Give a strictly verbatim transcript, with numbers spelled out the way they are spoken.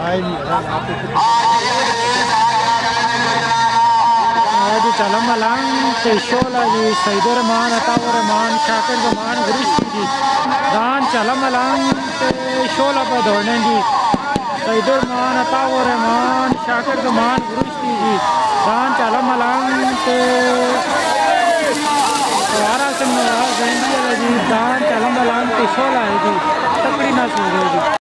आए नहीं जी चलम मलंग शोला जी सईदुर रहमान अताउर रहमान शाकिर रहमान गुरुशी जी दान चलम मलंग शोला पर दौड़ने जी सईदुर रहमान अताउर रहमान शाकिर रहमान गुरुशी जी दान चलम मलंग सवारा सिंह जी दान चलम मलंग शोला है जी तकड़ी ना सुन जी।